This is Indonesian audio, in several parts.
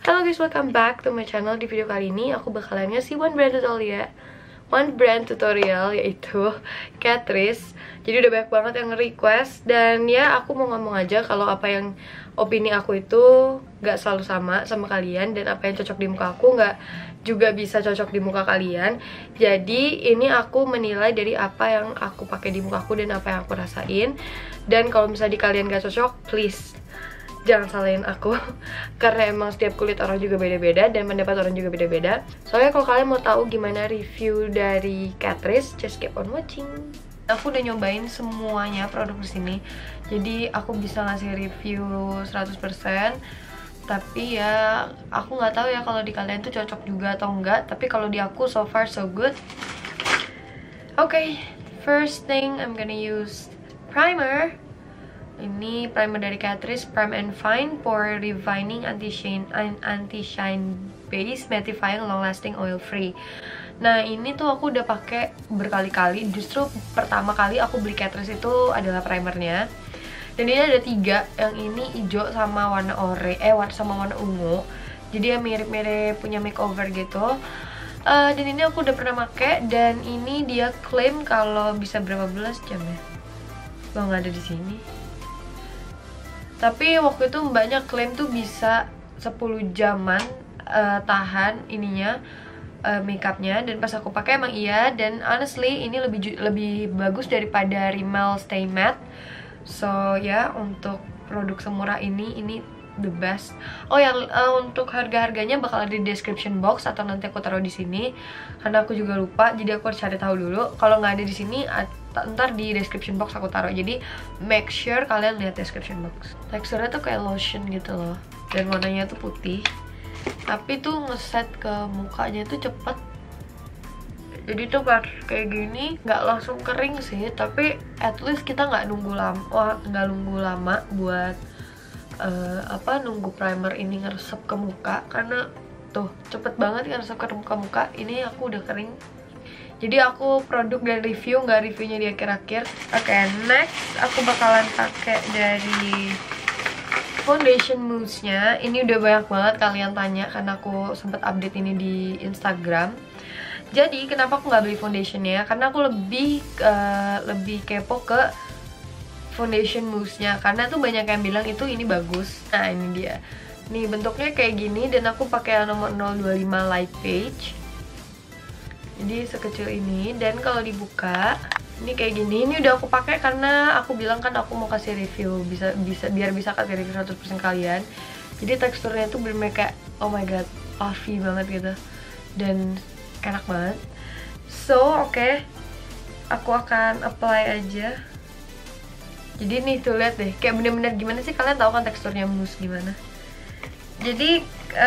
Halo guys, welcome back to my channel. Di video kali ini aku bakalan ngasih one brand tutorial yaitu Catrice. Jadi udah banyak banget yang nge-request. Dan ya aku mau ngomong aja kalau apa yang opini aku itu gak selalu sama kalian. Dan apa yang cocok di muka aku gak juga bisa cocok di muka kalian. Jadi ini aku menilai dari apa yang aku pakai di muka aku dan apa yang aku rasain. Dan kalau misalnya di kalian gak cocok, please jangan salahin aku karena emang setiap kulit orang juga beda-beda dan pendapat orang juga beda-beda. Soalnya kalau kalian mau tahu gimana review dari Catrice, just keep on watching. Aku udah nyobain semuanya produk di sini, jadi aku bisa ngasih review 100%. Tapi ya aku nggak tahu ya kalau di kalian tuh cocok juga atau enggak. Tapi kalau di aku so far so good. Okay, first thing I'm gonna use primer. Ini primer dari Catrice, Prime and Fine Pore Refining Anti-Shine Base Mattifying Long Lasting Oil Free. Nah ini tuh aku udah pakai berkali-kali. Justru pertama kali aku beli Catrice itu adalah primernya. Dan ini ada 3, yang ini hijau sama warna sama warna ungu. Jadi ya mirip-mirip punya makeover gitu. Dan ini aku udah pernah pakai dan ini dia klaim kalau bisa berapa belas jam ya? Lo nggak ada di sini. Tapi waktu itu mbaknya klaim tuh bisa 10 jaman tahan ininya makeupnya. Dan pas aku pakai emang iya. Dan honestly ini lebih bagus daripada Rimmel Stay Matte. So ya untuk produk semurah ini the best. Oh ya untuk harga-harganya bakal ada di description box atau nanti aku taruh di sini karena aku juga lupa. Jadi aku harus cari tahu dulu. Kalau nggak ada di sini ntar di description box aku taruh. Jadi make sure kalian lihat description box. Teksturnya tuh kayak lotion gitu loh. Dan warnanya tuh putih. Tapi tuh ngeset ke mukanya tuh cepet. Jadi tuh pas kayak gini nggak langsung kering sih. Tapi at least kita nggak nunggu lama buat nunggu primer ini ngeresep ke muka. Karena tuh cepet banget ngeresep ke muka. Ini aku udah kering. Jadi aku produk dan review, nggak reviewnya di akhir-akhir. Oke, next aku bakalan pakai dari foundation mousse-nya. Ini udah banyak banget kalian tanya karena aku sempat update ini di Instagram. Jadi kenapa aku nggak beli foundationnya? Karena aku lebih kepo ke foundation mousse-nya. Karena tuh banyak yang bilang ini bagus. Nah ini dia. Nih bentuknya kayak gini dan aku pakai nomor 025 light page. Jadi sekecil ini. Dan kalau dibuka ini kayak gini. Ini udah aku pakai karena aku bilang kan aku mau kasih review biar bisa kasih review 100% kalian. Jadi teksturnya tuh bener-bener kayak oh my god, puffy banget gitu. Dan enak banget. So oke, aku akan apply aja. Jadi nih tuh lihat deh, kayak bener-bener gimana sih, kalian tahu kan teksturnya mousse gimana. Jadi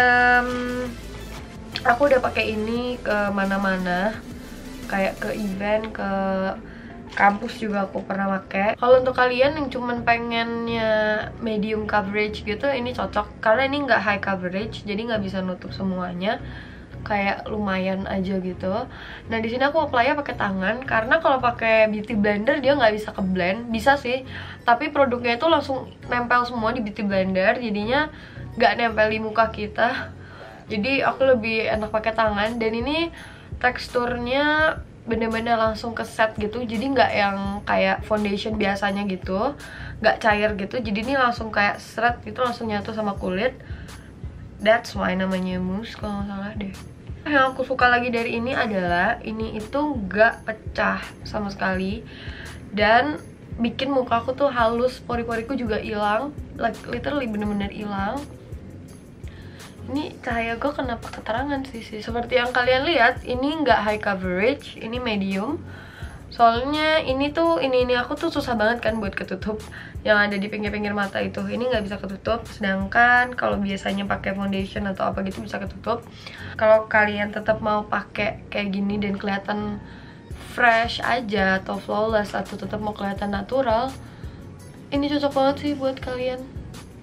aku udah pakai ini ke mana-mana, kayak ke event, ke kampus juga aku pernah pakai. Kalau untuk kalian yang cuman pengennya medium coverage gitu, ini cocok karena ini nggak high coverage, jadi nggak bisa nutup semuanya. Kayak lumayan aja gitu. Nah di sini aku apply-nya pakai tangan karena kalau pakai beauty blender dia nggak bisa ke blend. Bisa sih, tapi produknya itu langsung nempel semua di beauty blender, jadinya nggak nempel di muka kita. Jadi aku lebih enak pakai tangan. Dan ini teksturnya bener-bener langsung ke set gitu. Jadi nggak yang kayak foundation biasanya gitu, nggak cair gitu. Jadi ini langsung kayak seret gitu, langsung nyatu sama kulit. That's why namanya mousse kalau nggak salah deh. Yang aku suka lagi dari ini adalah ini itu nggak pecah sama sekali dan bikin muka aku tuh halus, pori-poriku juga hilang, literally bener-bener hilang. Ini cahaya gue kenapa keterangan sih. Seperti yang kalian lihat, ini nggak high coverage, ini medium. Soalnya ini aku tuh susah banget kan buat ketutup yang ada di pinggir-pinggir mata itu. Ini nggak bisa ketutup. Sedangkan kalau biasanya pakai foundation atau apa gitu bisa ketutup. Kalau kalian tetap mau pakai kayak gini dan kelihatan fresh aja atau flawless atau tetap mau kelihatan natural, ini cocok banget sih buat kalian.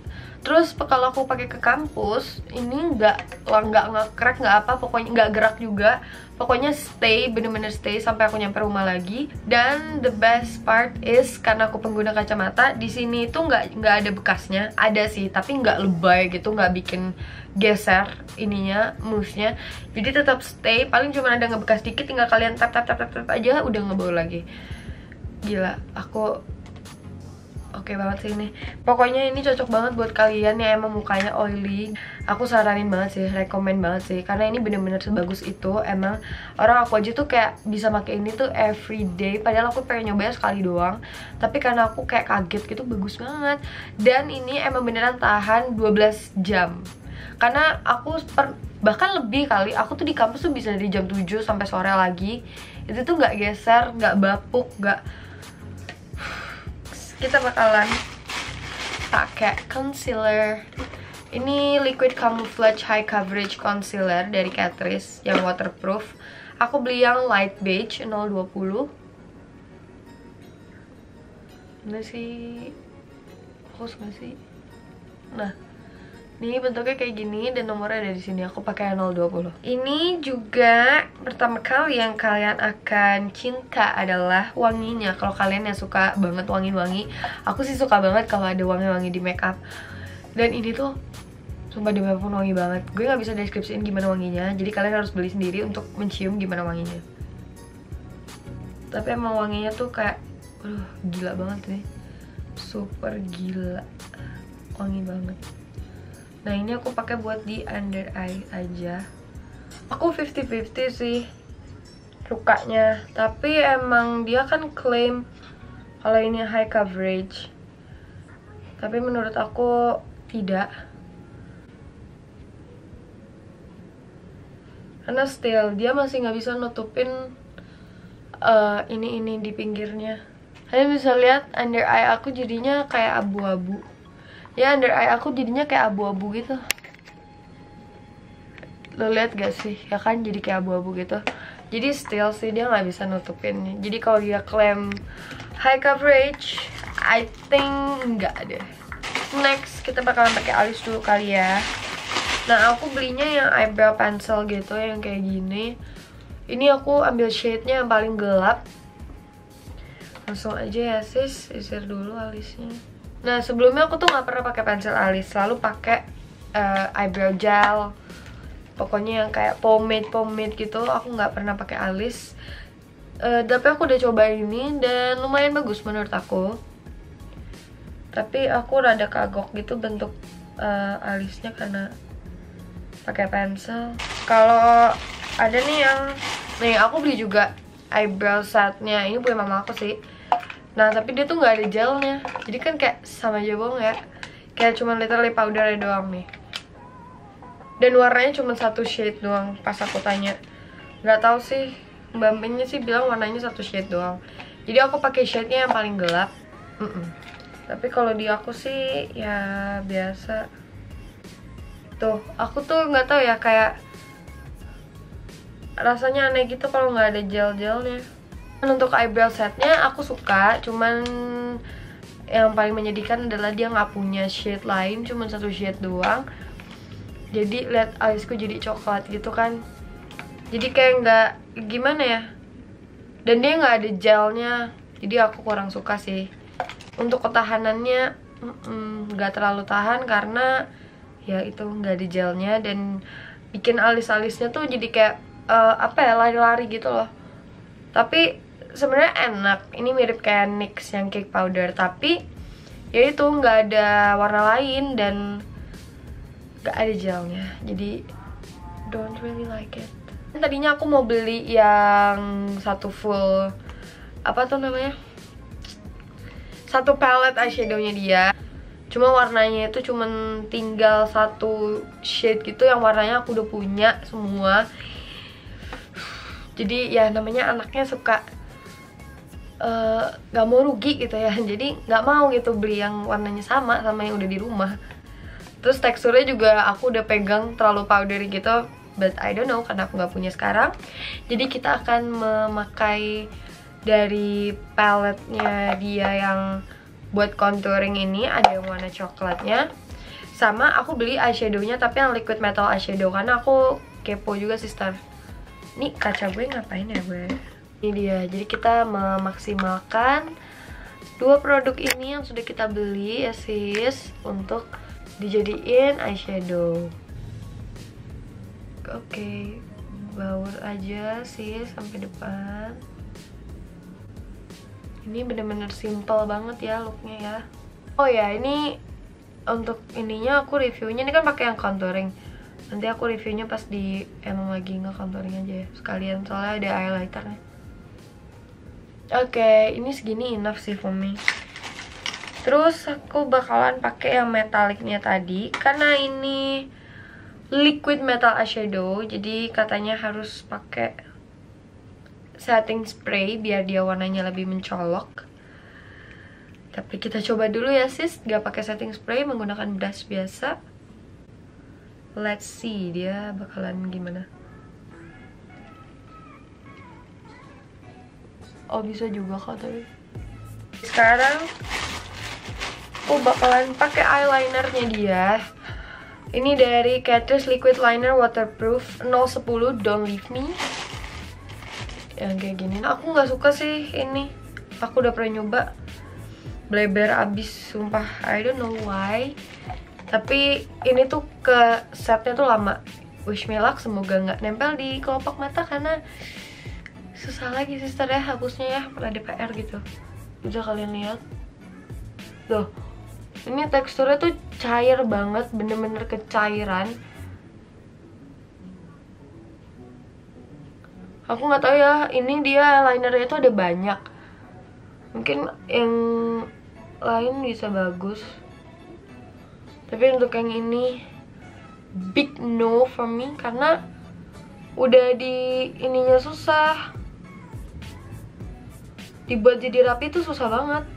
Terus kalau aku pakai ke kampus, ini nggak nge-crack, nggak apa, pokoknya nggak gerak juga. Pokoknya stay, bener-bener stay sampai aku nyampe rumah lagi. Dan the best part is karena aku pengguna kacamata, di sini itu nggak ada bekasnya. Ada sih, tapi nggak lebay gitu, nggak bikin geser ininya, mousse-nya. Jadi tetap stay, paling cuma ada ngebekas dikit, tinggal kalian tap aja, udah ngebawa lagi. Gila, aku oke banget sih ini. Pokoknya ini cocok banget buat kalian yang emang mukanya oily. Aku saranin banget sih, rekomen banget sih, karena ini bener-bener sebagus itu. Emang orang aku aja tuh kayak bisa pakai ini tuh everyday, padahal aku pengen nyobain sekali doang. Tapi karena aku kayak kaget gitu, bagus banget. Dan ini emang beneran tahan 12 jam. Karena aku bahkan lebih kali, aku tuh di kampus tuh bisa dari jam 7 sampai sore lagi. Itu tuh nggak geser, nggak bapuk, nggak. Kita bakalan pakai concealer. Ini liquid camouflage high coverage concealer dari Catrice yang waterproof. Aku beli yang light beige 020. Ini sih fokus nggak sih? Nah, ini bentuknya kayak gini dan nomornya ada di sini. Aku pakai 020. Ini juga pertama kali yang kalian akan cinta adalah wanginya. Kalau kalian yang suka banget wangi-wangi, aku sih suka banget kalau ada wangi-wangi di makeup. Dan ini tuh sumpah demi apapun wangi banget. Gue nggak bisa deskripsiin gimana wanginya. Jadi kalian harus beli sendiri untuk mencium gimana wanginya. Tapi emang wanginya tuh kayak, gila banget nih. Super gila, wangi banget. Nah ini aku pakai buat di under eye aja. Aku 50-50 sih sukanya, tapi emang dia kan klaim kalau ini high coverage, tapi menurut aku tidak. Karena still dia masih nggak bisa nutupin ini di pinggirnya. Kalian bisa lihat under eye aku jadinya kayak abu-abu. Ya under eye aku jadinya kayak abu-abu gitu. Lo lihat gak sih? Ya kan jadi kayak abu-abu gitu. Jadi still sih dia nggak bisa nutupin. Jadi kalau dia klaim high coverage, I think enggak deh. Next kita bakalan pakai alis dulu kali ya. Nah aku belinya yang eyebrow pencil gitu, yang kayak gini. Ini aku ambil shade-nya yang paling gelap. Langsung aja ya sis, sisir dulu alisnya. Nah sebelumnya aku tuh nggak pernah pakai pensil alis, selalu pakai eyebrow gel. Pokoknya yang kayak pomade gitu, aku nggak pernah pakai alis. Tapi aku udah coba ini dan lumayan bagus menurut aku. Tapi aku rada kagok gitu bentuk alisnya karena pakai pensil. Kalau ada nih yang, nih aku beli juga eyebrow setnya, ini punya mama aku sih. Nah tapi dia tuh nggak ada gelnya, jadi kan kayak sama aja bohong ya. Kayak cuma literally powdernya doang nih. Dan warnanya cuma satu shade doang. Pas aku tanya, nggak tahu sih, mbak-mbaknya sih bilang warnanya satu shade doang. Jadi aku pakai shade-nya yang paling gelap. Tapi kalau di aku sih ya biasa. Tuh, aku tuh nggak tahu ya, kayak rasanya aneh gitu kalau nggak ada gel-gelnya. Untuk eyebrow setnya aku suka, cuman yang paling menyedihkan adalah dia nggak punya shade lain, cuman satu shade doang. Jadi lihat alisku jadi coklat gitu kan, jadi kayak nggak gimana ya, dan dia nggak ada gelnya, jadi aku kurang suka sih. Untuk ketahanannya nggak terlalu tahan karena ya itu nggak ada gelnya, dan bikin alis-alisnya tuh jadi kayak apa ya, lari-lari gitu loh. Tapi sebenarnya enak, ini mirip kayak NYX yang cake powder, tapi ya itu nggak ada warna lain dan nggak ada gelnya, jadi don't really like it. Tadinya aku mau beli yang satu full, apa tuh namanya, satu palette eyeshadownya dia, cuma warnanya itu cuman tinggal satu shade gitu, yang warnanya aku udah punya semua. Jadi ya namanya anaknya suka gak mau rugi gitu ya, jadi gak mau gitu beli yang warnanya sama yang udah di rumah. Terus teksturnya juga aku udah pegang terlalu powdery gitu, but I don't know karena aku gak punya sekarang. Jadi kita akan memakai dari paletnya dia yang buat contouring ini, ada yang warna coklatnya Sama aku beli eyeshadownya tapi yang liquid metal eyeshadow karena aku kepo juga sister. Nih kaca gue ngapain ya gue? Ini dia, jadi kita memaksimalkan dua produk ini yang sudah kita beli ya sis, untuk dijadiin eyeshadow. Oke, baur aja sih sampai depan. Ini bener-bener simple banget ya looknya ya. Oh ya, ini untuk ininya aku reviewnya, ini kan pakai yang contouring. Nanti aku reviewnya pas di emang lagi nge-contouring aja ya sekalian, soalnya ada highlighternya. Oke, ini segini enough sih for me. Terus aku bakalan pakai yang metaliknya tadi karena ini liquid metal eyeshadow, jadi katanya harus pakai setting spray biar dia warnanya lebih mencolok. Tapi kita coba dulu ya sis, gak pakai setting spray, menggunakan brush biasa. Let's see dia bakalan gimana. Oh bisa juga kok tapi. Sekarang aku bakalan pakai eyelinernya dia. Ini dari Catrice Liquid Liner Waterproof 010 Don't Leave Me. Yang kayak gini, nah, aku nggak suka sih ini. Aku udah pernah nyoba, bleber abis sumpah, I don't know why. Tapi ini tuh ke setnya tuh lama. Wish me luck, semoga nggak nempel di kelopak mata karena susah lagi sister ya hapusnya ya, ada PR gitu. Bisa kalian lihat tuh, ini teksturnya tuh cair banget, bener-bener kecairan. Aku nggak tahu ya, ini dia linernya tuh ada banyak. Mungkin yang lain bisa bagus. Tapi untuk yang ini big no for me karena udah di ininya susah. Dibuat jadi rapi tuh susah banget.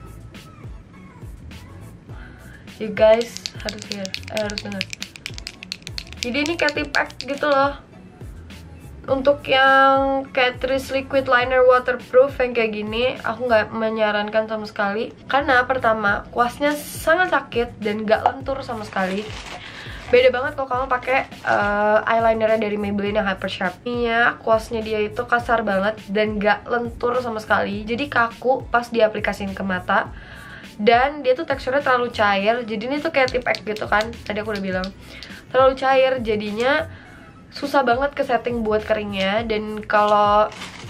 You guys harus dengar. Jadi ini kayak tip X gitu loh. Untuk yang Catrice Liquid Liner Waterproof yang kayak gini, aku nggak menyarankan sama sekali. Karena pertama, kuasnya sangat sakit dan nggak lentur sama sekali. Beda banget kalau kamu pakai eyelinernya dari Maybelline yang Hyper Sharp. Iya, kuasnya dia itu kasar banget dan nggak lentur sama sekali. Jadi kaku pas diaplikasiin ke mata. Dan dia tuh teksturnya terlalu cair. Jadi ini tuh kayak tip X gitu kan. Tadi aku udah bilang terlalu cair, jadinya susah banget ke setting buat keringnya. Dan kalau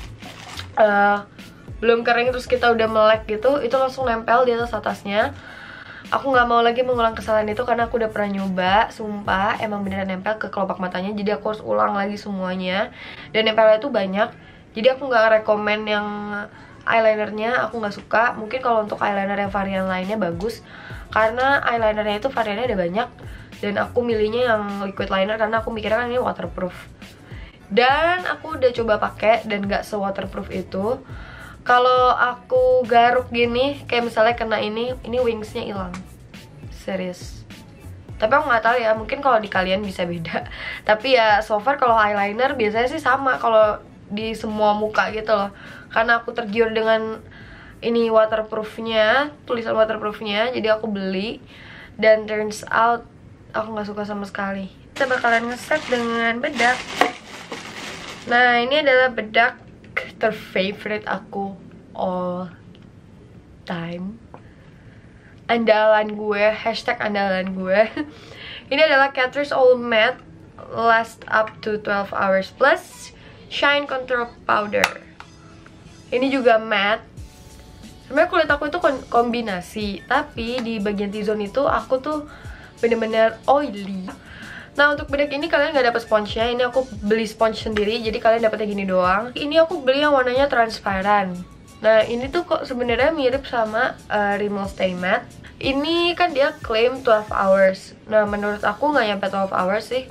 belum kering terus kita udah melek gitu, itu langsung nempel di atas atasnya. Aku nggak mau lagi mengulang kesalahan itu karena aku udah pernah nyoba, sumpah emang beneran nempel ke kelopak matanya. Jadi aku harus ulang lagi semuanya, dan nempelnya tuh banyak. Jadi aku nggak rekomen yang eyelinernya, aku nggak suka. Mungkin kalau untuk eyeliner yang varian lainnya bagus, karena eyelinernya itu variannya ada banyak. Dan aku milihnya yang liquid liner karena aku mikirnya kan ini waterproof. Dan aku udah coba pakai dan nggak se-waterproof itu. Kalau aku garuk gini, kayak misalnya kena ini wingsnya hilang. Serius. Tapi aku nggak tahu ya, mungkin kalau di kalian bisa beda. Tapi ya so far kalau eyeliner biasanya sih sama kalau di semua muka gitu loh. Karena aku tergiur dengan ini waterproofnya, tulisan waterproofnya, jadi aku beli. Dan turns out aku nggak suka sama sekali. Kita bakalan ngeset dengan bedak. Nah ini adalah bedak terfavorite aku all time, andalan gue, hashtag andalan gue. Ini adalah Catrice All Matte Last Up to 12 Hours Plus Shine Control Powder. Ini juga matte. Sebenarnya kulit aku itu kombinasi, tapi di bagian T-zone itu aku tuh bener-bener oily. Nah untuk bedak ini kalian gak dapet sponsnya, ini aku beli sponge sendiri, jadi kalian dapetnya gini doang. Ini aku beli yang warnanya transparan. Nah ini tuh kok sebenarnya mirip sama Rimmel Stay Matte. Ini kan dia klaim 12 hours. Nah menurut aku gak nyampe 12 hours sih.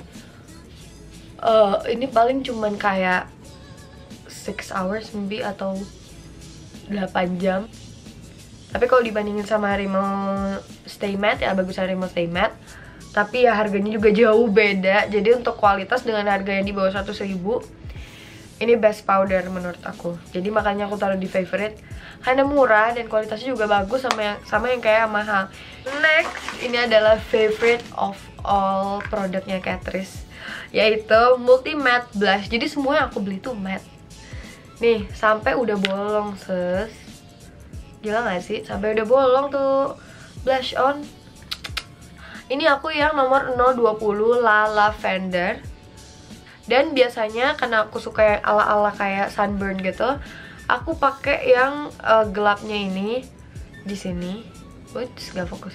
Ini paling cuman kayak 6 hours maybe atau 8 jam. Tapi kalau dibandingin sama Rimmel Stay Matte ya bagusan Rimmel Stay Matte. Tapi ya harganya juga jauh beda. Jadi untuk kualitas dengan harga yang di bawah 100.000, Ini best powder menurut aku. Jadi makanya aku taruh di favorite. Karena murah dan kualitasnya juga bagus sama yang kayak mahal. Next, ini adalah favorite of all produknya Catrice, yaitu multi matte blush. Jadi semua yang aku beli tuh matte. Nih, sampai udah bolong, sis. Gila gak sih? Sampai udah bolong tuh blush on. Ini aku yang nomor 020 La Lavender. Dan biasanya karena aku suka yang ala-ala kayak sunburn gitu, aku pakai yang gelapnya ini di sini. Ups, gak fokus.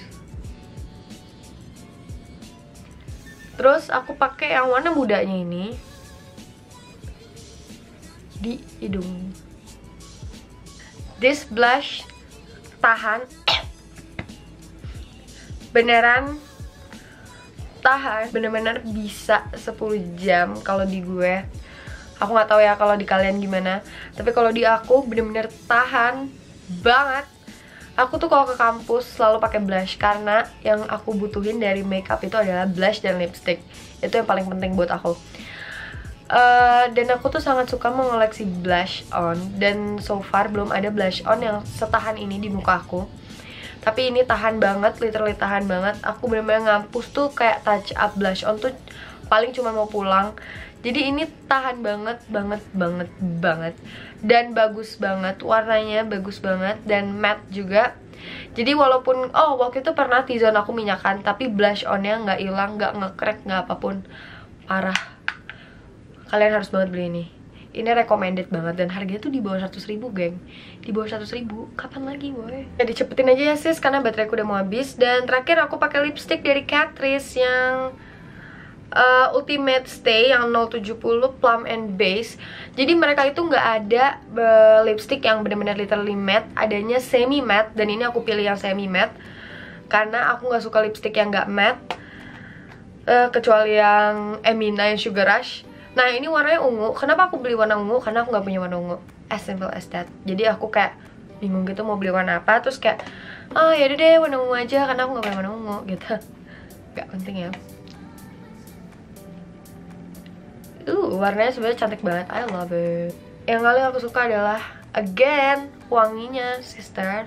Terus aku pakai yang warna mudanya ini di hidung. This blush tahan, beneran tahan, bener-bener bisa 10 jam kalau di gue. Aku nggak tahu ya kalau di kalian gimana, tapi kalau di aku bener-bener tahan banget. Aku tuh kalau ke kampus selalu pakai blush karena yang aku butuhin dari makeup itu adalah blush dan lipstick. Itu yang paling penting buat aku. Dan aku tuh sangat suka mengoleksi blush on, dan so far belum ada blush on yang setahan ini di muka aku. Tapi ini tahan banget, literally tahan banget. Aku bener-bener ngampus tuh kayak touch up blush on tuh paling cuma mau pulang. Jadi ini tahan banget. Dan bagus banget, warnanya bagus banget dan matte juga. Jadi walaupun, waktu itu pernah T-zone aku minyakan, tapi blush onnya nggak hilang, nggak nge-crack, nggak apapun. Parah. Kalian harus banget beli ini. Ini recommended banget dan harganya tuh di bawah 100.000, geng. Di bawah 100.000, kapan lagi, boy? Ya dicepetin aja ya, sis, karena bateraiku udah mau habis. Dan terakhir aku pakai lipstick dari Catrice yang Ultimate Stay yang 070 Plum and Base. Jadi mereka itu nggak ada lipstick yang benar-benar literally matte, adanya semi matte, dan ini aku pilih yang semi matte karena aku nggak suka lipstick yang nggak matte, kecuali yang Emina yang Sugar Rush. Nah ini warnanya ungu. Kenapa aku beli warna ungu? Karena aku nggak punya warna ungu. As simple as that. Jadi aku kayak bingung gitu mau beli warna apa. Terus kayak, yaudah deh warna ungu aja karena aku nggak punya warna ungu gitu. Gak penting ya. Warnanya sebenarnya cantik banget. I love it. Yang paling aku suka adalah again wanginya, sister.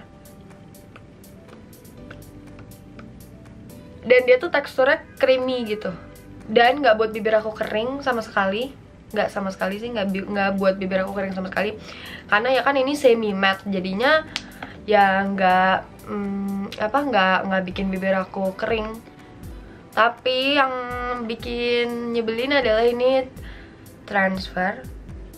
Dan dia tuh teksturnya creamy gitu. Dan nggak buat bibir aku kering sama sekali. Nggak sama sekali sih, nggak buat bibir aku kering sama sekali. Karena ya kan ini semi matte, jadinya ya nggak bikin bibir aku kering. Tapi yang bikin nyebelin adalah ini transfer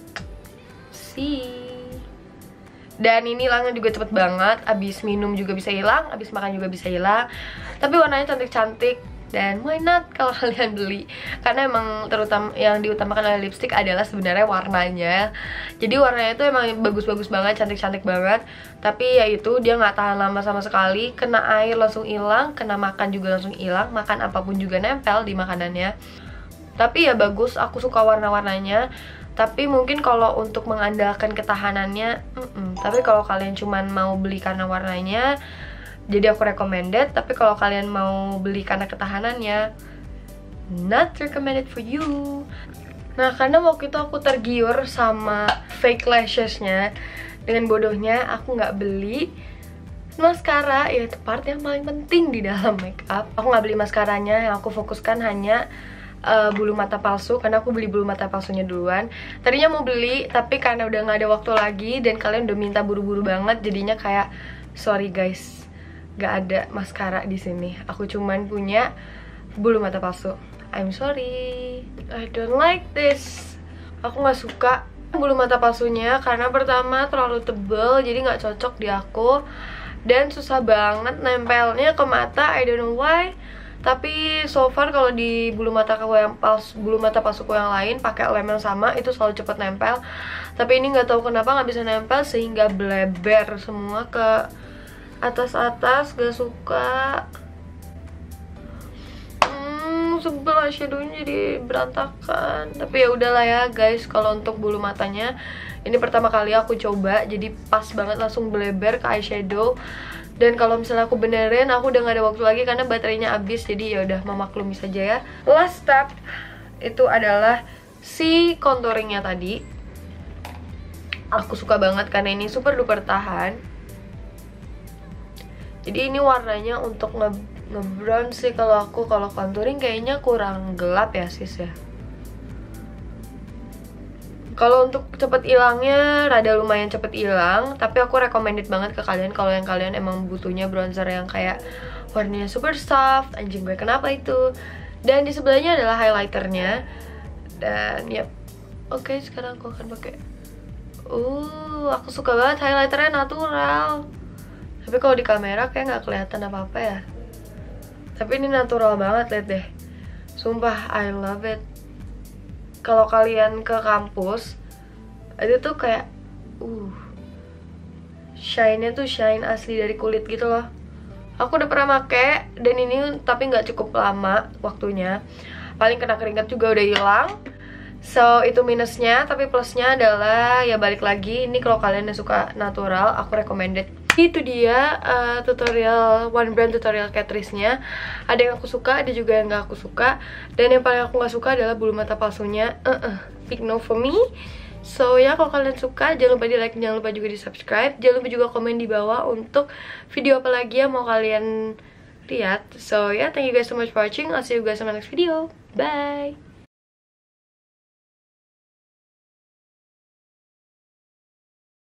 dan ini hilangnya juga cepet banget. Abis minum juga bisa hilang, abis makan juga bisa hilang. Tapi warnanya cantik-cantik. Dan why not kalau kalian beli. Karena emang terutama yang diutamakan oleh lipstick adalah sebenarnya warnanya. Jadi warnanya itu emang bagus-bagus banget, cantik-cantik banget. Tapi ya itu dia nggak tahan lama sama sekali. Kena air langsung hilang, kena makan juga langsung hilang. Makan apapun juga nempel di makanannya. Tapi ya bagus, aku suka warna-warnanya. Tapi mungkin kalau untuk mengandalkan ketahanannya, tapi kalau kalian cuman mau beli karena warnanya, jadi aku recommended. Tapi kalau kalian mau beli karena ketahanannya, not recommended for you. Nah karena waktu itu aku tergiur sama fake lashesnya, dengan bodohnya aku nggak beli maskara, ya itu part yang paling penting di dalam makeup. Aku nggak beli maskaranya, yang aku fokuskan hanya bulu mata palsu, karena aku beli bulu mata palsunya duluan. Tadinya mau beli, tapi karena udah nggak ada waktu lagi dan kalian udah minta buru-buru banget, jadinya kayak sorry guys, nggak ada maskara di sini. Aku cuman punya bulu mata palsu. I'm sorry, I don't like this. Aku nggak suka bulu mata palsunya karena pertama terlalu tebel, jadi nggak cocok di aku. Dan susah banget nempelnya ke mata, I don't know why. Tapi so far kalau di bulu mata palsuku yang lain pakai lem yang sama itu selalu cepet nempel. Tapi ini nggak tahu kenapa nggak bisa nempel, sehingga bleber semua ke atas-atas. Gak suka. Sebel eyeshadownya jadi berantakan. Tapi ya udahlah ya guys, kalau untuk bulu matanya ini pertama kali aku coba, jadi pas banget langsung bleber ke eyeshadow. Dan kalau misalnya aku benerin, aku udah gak ada waktu lagi karena baterainya habis. Jadi ya udah memaklumi saja ya. Last step itu adalah si contouringnya tadi. aku suka banget karena ini super duper tahan. Jadi ini warnanya untuk nge-brown sih kalau aku. Kalau contouring kayaknya kurang gelap ya sis ya. Kalau untuk cepet hilangnya rada lumayan cepet hilang, tapi aku recommended banget ke kalian kalau yang kalian emang butuhnya bronzer yang kayak warnanya super soft. Anjing gue kenapa itu. Dan di sebelahnya adalah highlighternya. Dan yep. Oke, sekarang aku akan pakai. Aku suka banget highlighternya natural. Tapi kalau di kamera kayak nggak kelihatan apa-apa ya. Tapi ini natural banget, lihat deh. Sumpah, I love it. Kalau kalian ke kampus, itu tuh kayak shine-nya tuh shine asli dari kulit gitu loh. Aku udah pernah make dan ini tapi nggak cukup lama waktunya. Paling kena keringat juga udah hilang. So itu minusnya, tapi plusnya adalah ya balik lagi, ini kalau kalian yang suka natural, aku recommended. Itu dia tutorial One Brand tutorial Catrice-nya. Ada yang aku suka, ada juga yang gak aku suka. Dan yang paling aku gak suka adalah bulu mata palsunya. Big no for me. So ya, kalau kalian suka jangan lupa di like, jangan lupa juga di subscribe, jangan lupa juga komen di bawah untuk video apa lagi yang mau kalian lihat. So ya, thank you guys so much for watching. I'll see you guys on my next video. Bye.